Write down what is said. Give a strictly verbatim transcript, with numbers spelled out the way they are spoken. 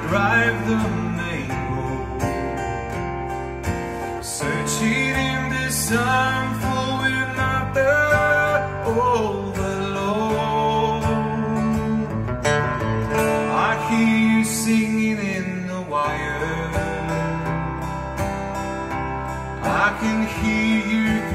drive the main road, searching in this time for another overload. I hear you singing in the wire, I can hear you